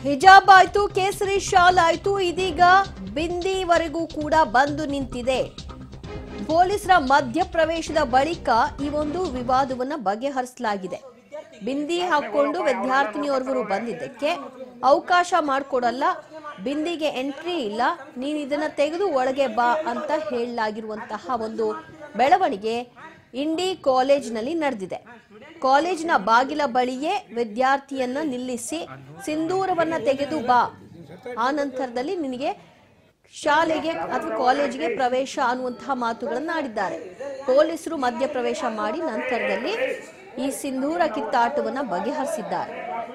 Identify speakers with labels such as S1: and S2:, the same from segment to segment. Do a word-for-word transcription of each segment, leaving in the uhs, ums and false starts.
S1: ಹಿಜಾಬ್ ಆಯ್ತು, ಕೇಸರಿ ಶಾಲ್ ಆಯ್ತು, ಇದೀಗ ಬಿಂದಿವರೆಗೂ ಕೂಡ ಬಂದು ನಿಂತಿದೆ. ಪೊಲೀಸರ ಮಧ್ಯಪ್ರವೇಶದ ಬಳಿಕ ಈ ಒಂದು ವಿವಾದವನ್ನ ಬಗೆಹರಿಸಲಾಗಿದೆ. ಬಿಂದಿ ಹಾಕೊಂಡು ವಿದ್ಯಾರ್ಥಿನಿಯೋರ್ವರು ಬಂದಿದ್ದಕ್ಕೆ ಅವಕಾಶ ಮಾಡಿಕೊಡಲ್ಲ, ಬಿಂದಿಗೆ ಎಂಟ್ರಿ ಇಲ್ಲ, ನೀನು ಇದನ್ನ ತೆಗೆದು ಒಳಗೆ ಬಾ ಅಂತ ಹೇಳಲಾಗಿರುವಂತಹ ಒಂದು ಬೆಳವಣಿಗೆ ಇಂಡಿ ಕಾಲೇಜಿನಲ್ಲಿ ನಡೆದಿದೆ. ಕಾಲೇಜಿನ ಬಾಗಿಲ ಬಳಿಯೇ ವಿದ್ಯಾರ್ಥಿಯನ್ನ ನಿಲ್ಲಿಸಿ ಸಿಂಧೂರವನ್ನ ತೆಗೆದು ಬಾ, ಆ ನಂತರದಲ್ಲಿ ನಿನಗೆ ಶಾಲೆಗೆ ಅಥವಾ ಕಾಲೇಜಿಗೆ ಪ್ರವೇಶ ಅನ್ನುವಂತಹ ಮಾತುಗಳನ್ನು ಆಡಿದ್ದಾರೆ. ಪೊಲೀಸರು ಮಧ್ಯಪ್ರವೇಶ ಮಾಡಿ ನಂತರದಲ್ಲಿ ಈ ಸಿಂಧೂರ ಕಿತ್ತಾಟವನ್ನ ಬಗೆಹರಿಸಿದ್ದಾರೆ.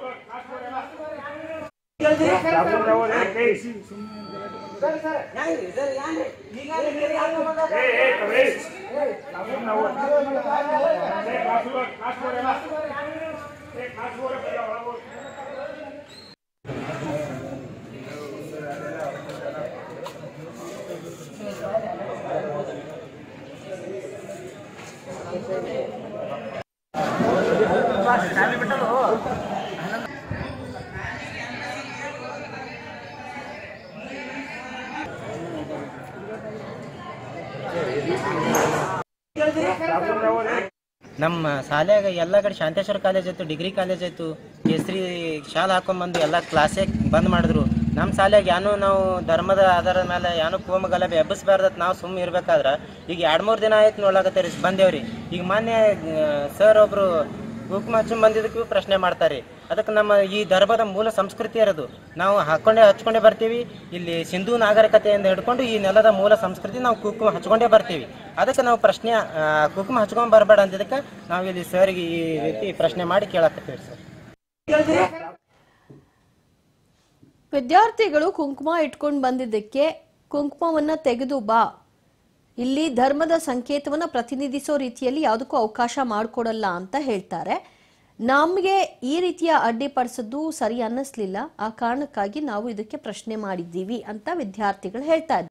S2: ನಮ್ಮ ಶಾಲೆಯಾಗ ಎಲ್ಲ ಕಡೆ ಶಾಂತೇಶ್ವರ ಕಾಲೇಜ್ ಆಯ್ತು, ಡಿಗ್ರಿ ಕಾಲೇಜ್ ಆಯ್ತು, ಕೇಸರಿ ಶಾಲೆ ಹಾಕೊಂಡ್ಬಂದು ಎಲ್ಲ ಕ್ಲಾಸೇ ಬಂದ್ ಮಾಡಿದ್ರು. ನಮ್ಮ ಶಾಲೆಯಾಗ ಏನೋ ನಾವು ಧರ್ಮದ ಆಧಾರದ ಮೇಲೆ ಏನೋ ಕೋಮ ಗಲಭೆ ಎಬ್ಬಿಸ್ಬಾರ್ದತ್ ನಾವು ಸುಮ್ಮನೆ ಇರ್ಬೇಕಾದ್ರೆ ಈಗ ಎರಡು ಮೂರು ದಿನ ಆಯ್ತು ನೋಡ್ಲಾಕತ್ತೀರಿ ಬಂದೇವ್ರಿ. ಈಗ ಮೊನ್ನೆ ಸರ್ ಒಬ್ರು ಕುಂಕುಮ ಹಚ್ಚು ಬಂದಿದ್ದಕ್ಕೂ ಪ್ರಶ್ನೆ ಮಾಡ್ತಾರೆ. ಅದಕ್ಕೆ ನಮ್ಮ ಈ ಧರ್ಮದ ಮೂಲ ಸಂಸ್ಕೃತಿ ಇರೋದು ನಾವು ಹಾಕೊಂಡೇ ಹಚ್ಕೊಂಡೇ ಬರ್ತೀವಿ. ಇಲ್ಲಿ ಸಿಂಧೂ ನಾಗರಿಕತೆಯಿಂದ ಹಿಡ್ಕೊಂಡು ಈ ನೆಲದ ಮೂಲ ಸಂಸ್ಕೃತಿ ನಾವು ಕುಂಕುಮ ಹಚ್ಕೊಂಡೇ ಬರ್ತೀವಿ. ಅದಕ್ಕೆ ನಾವು ಪ್ರಶ್ನೆ ಕುಂಕುಮ ಹಚ್ಕೊಂಡ್ ಬರಬೇಡ ಅಂದಿದ್ದಕ್ಕೆ ನಾವು ಇಲ್ಲಿ ಸರ್ಗೆ ಈ ರೀತಿ ಪ್ರಶ್ನೆ ಮಾಡಿ ಕೇಳಾಕತ್ತೀವಿ ಸರ್.
S1: ವಿದ್ಯಾರ್ಥಿಗಳು ಕುಂಕುಮ ಇಟ್ಕೊಂಡು ಬಂದಿದ್ದಕ್ಕೆ ಕುಂಕುಮವನ್ನ ತೆಗೆದು ಬಾ, ಇಲ್ಲಿ ಧರ್ಮದ ಸಂಕೇತವನ್ನ ಪ್ರತಿನಿಧಿಸೋ ರೀತಿಯಲ್ಲಿ ಯಾವುದಕ್ಕೂ ಅವಕಾಶ ಮಾಡಿಕೊಡಲ್ಲ ಅಂತ ಹೇಳ್ತಾರೆ. ನಮಗೆ ಈ ರೀತಿಯ ಅಡ್ಡಿಪಡಿಸೋದು ಸರಿ ಅನ್ನಿಸ್ಲಿಲ್ಲ, ಆ ಕಾರಣಕ್ಕಾಗಿ ನಾವು ಇದಕ್ಕೆ ಪ್ರಶ್ನೆ ಮಾಡಿದ್ದೀವಿ ಅಂತ ವಿದ್ಯಾರ್ಥಿಗಳು ಹೇಳ್ತಾ ಇದ್ದಾರೆ.